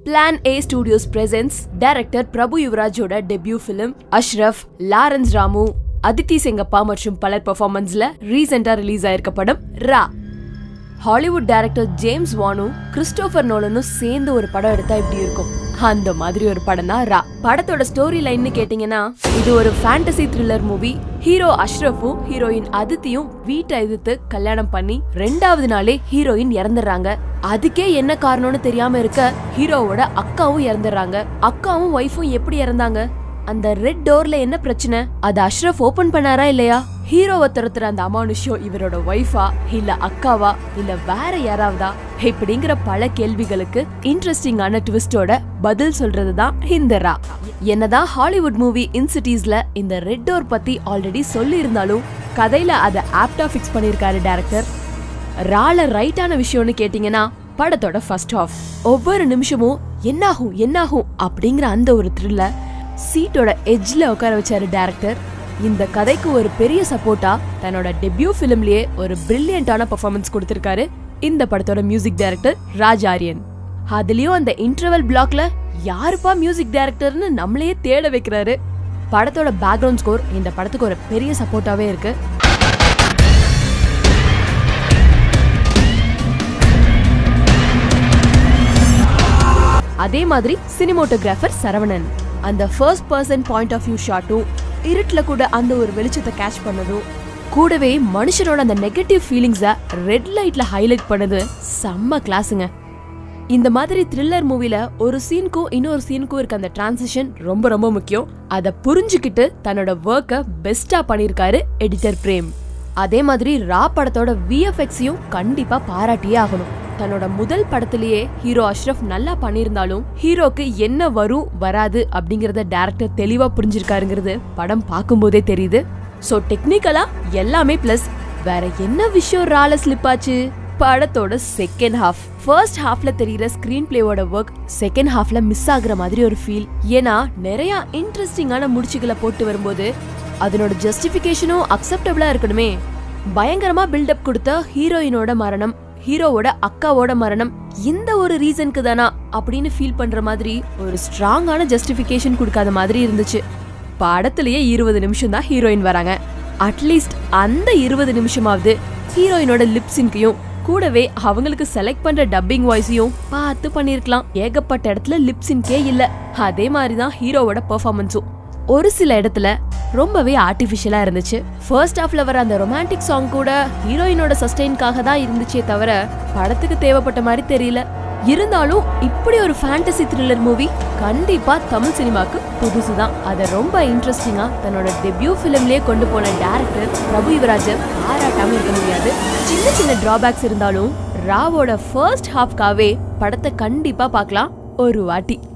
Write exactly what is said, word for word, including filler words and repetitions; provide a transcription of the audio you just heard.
Plan A Studios presents director Prabhu Yuvrajோட debut film Ashraf, Lawrence Ramu, Aditi Sengappa மற்றும் பலர் பெர்ஃபார்மன்ஸ்ல ரீசெண்டா release ஆயிருக்க படம் ரா. ஹாலிவுட் டைரக்டர் ஜேம்ஸ் வானும் கிறிஸ்டோபர் நோலனும் சேர்ந்து ஒரு படம் எடுத்தா எப்படி இருக்கும், அந்த மாதிரி ஒரு படம் தான் ரா. படத்தோட ஸ்டோரி லைன்னு கேட்டீங்கன்னா, இது ஒரு ஃபேண்டசி த்ரில்லர் மூவி. ஹீரோ அஷ்ரஃபும் ஹீரோயின் அதித்தியும் வீட்டை எதிர்த்து கல்யாணம் பண்ணி ரெண்டாவது நாளே ஹீரோயின் இறந்துடுறாங்க. அதுக்கே என்ன காரணம்னு தெரியாம இருக்க ஹீரோவோட அக்காவும் இறந்துடுறாங்க. அக்காவும் ஒய்ஃபும் எப்படி இறந்தாங்க, அந்த ரெட் டோர்ல என்ன பிரச்சனை, அது அஷ்ரஃப் ஓபன் பண்ணாரா இல்லையா, ஹீரோவை துரத்துற அந்த அமானுஷ்யம் இவரோட ஒய்ஃபா இல்ல அக்காவா இல்ல வேற யாராவதா, இப்படிங்கிற பல கேள்விகளுக்கு இன்ட்ரெஸ்டிங்கான ட்விஸ்டோட பதில் சொல்றதுதான் இந்த ரா. என்னதான் ஹாலிவுட் மூவி இன்சிட்டிஸ்ல இந்த ரெட் டோர் பத்தி ஆல்ரெடி சொல்லி இருந்தாலும் கதையில அதை ஆப்டா பிக்ஸ் பண்ணிருக்காரு டைரக்டர். ரால ரைட்டான விஷயம்னு கேட்டீங்கன்னா, படத்தோட ஃபர்ஸ்ட் ஹாஃப் ஒவ்வொரு நிமிஷமும் என்னாகும் என்னாகும் அப்படிங்கிற அந்த ஒரு த்ரில்ல சீட்டோட எட்ஜ்ல உட்கார வச்சாரு டைரக்டர். இந்த கதைக்கு ஒரு பெரிய சப்போர்ட்டா தன்னோட டெபியூ பிலிம்லயே ஒரு பிரில்லியண்டான பெர்ஃபார்மன்ஸ் கொடுத்திருக்காரு இந்த படத்தோட மியூசிக் டைரக்டர் ராஜ் ஆரியன். அதுலயும் அந்த இன்டர்வல் பிளாக்ல யாருப்பா மியூசிக் டைரக்டர்னு நம்மளையே தேட வைக்கிறாரு. படத்தோட பேக்ரவுண்ட் ஸ்கோர் இந்த படத்துக்கு ஒரு பெரிய சப்போர்ட்டாவே இருக்கு. அதே மாதிரி சினிமோட்டோகிராஃபர் சரவணன் அந்த first person point of view ஷாட்டும் இருட்டுல கூட அந்த ஒரு வெளிச்சத்தை கேட்ச் பண்ணதும், கூடவே மனுஷனோட அந்த நெகட்டிவ் ஃபீலிங்ஸை ரெட் லைட்ல ஹைலைட் பண்ணது செம்ம கிளாஸுங்க. இந்த மாதிரி த்ரில்லர் மூவில ஒரு சீனுக்கும் இன்னொரு சீனுக்கும் இருக்க அந்த டிரான்சிஷன் ரொம்ப ரொம்ப முக்கியம். அதை புரிஞ்சுக்கிட்டு தன்னோட ஒர்க்கை பெஸ்டா பண்ணிருக்காரு எடிட்டர் பிரேம். அதே மாதிரி ரா படத்தோட விஎஃப்எக்ஸையும் கண்டிப்பா பாராட்டியே ஆகணும். தன்னோட முதல் படத்திலேயே ஹீரோ அஷ்ரஃப் நல்லா பண்ணிருந்தாலும் ஹீரோக்கு என்ன வரும் வராது அப்படிங்கறத டைரக்டர் தெளிவா புரிஞ்சிருக்காருங்கிறது படம் பார்க்கும்போதே தெரியுது. சோ டெக்னிக்கலா எல்லாமே பிளஸ். வேற என்ன விஷயம் ரால ஸ்லிப் ஆச்சு, படத்தோட செகண்ட் ஹாஃப். ஃபர்ஸ்ட் ஹாஃப்ல தெரியுற ஸ்கிரீன் பிளேவோட ஒர்க் செகண்ட் ஹாஃப்ல மிஸ் ஆகுற மாதிரி ஒரு ஃபீல். ஏன்னா நிறைய இன்ட்ரெஸ்டிங்கான முடிச்சுகளை போட்டு வரும்போது அதனோட ஜஸ்டிபிகேஷனும் அக்செப்டபிளா இருக்கணுமே. பயங்கரமா பில்டப் கொடுத்த ஹீரோயினோட மரணம், ஹீரோவோட அக்காவோட மரணம் இந்த ஒரு ரீசனுக்கு தானா அப்படின்னு ஃபீல் பண்ற மாதிரி ஒரு ஸ்ட்ராங்கான ஜஸ்டிபிகேஷன் கொடுக்காத மாதிரி இருந்துச்சு. படத்திலேயே இருபது நிமிஷம் தான் ஹீரோயின் வராங்க. அட்லீஸ்ட் அந்த இருபது நிமிஷமாவது ஹீரோயினோட லிப்ஸின்கையும் கூடவே அவங்களுக்கு செலக்ட் பண்ற டப்பிங் வாய்ஸையும் பார்த்து பண்ணிருக்கலாம். ஏகப்பட்ட இடத்துல லிப்ஸின்கே இல்ல. அதே மாதிரிதான் ஹீரோவோட பெர்ஃபார்மன்ஸும் ஒரு சில இடத்துல ரொம்பவே ஆர்டிபிஷியலா இருந்துச்சு. ஃபர்ஸ்ட் ஹாஃப்ல வர அந்த ரொமான்டிக் சாங் கூட ஹீரோயினோட சஸ்டெயின்காக தான் இருந்துச்சே தவிர படத்துக்கு தேவைப்பட்ட மாதிரி தெரியல. இருந்தாலும் இப்படி ஒரு ஃபேண்டசி த்ரில்லர் மூவி கண்டிப்பா தமிழ் சினிமாக்கு புதுசுதான். அதை ரொம்ப இன்ட்ரெஸ்டிங்கா தன்னோட டெபியூ பிலிம்லயே கொண்டு போன டைரக்டர் பிரபு யுவராஜை பாராட்டாம இருக்க முடியாது. சின்ன சின்ன டிராபேக்ஸ் இருந்தாலும் ராவோட ஃபர்ஸ்ட் ஹாஃப்காவே படத்தை கண்டிப்பா பார்க்கலாம் ஒரு வாட்டி.